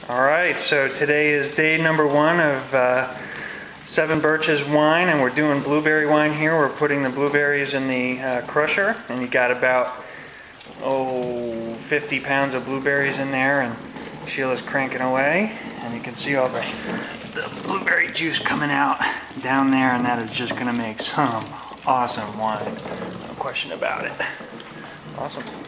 Alright, so today is day number 1 of 7 Birches wine, and we're doing blueberry wine here. We're putting the blueberries in the crusher, and you got about 50 pounds of blueberries in there, and Sheila's cranking away, and you can see all the blueberry juice coming out down there, and that is just going to make some awesome wine. No question about it. Awesome.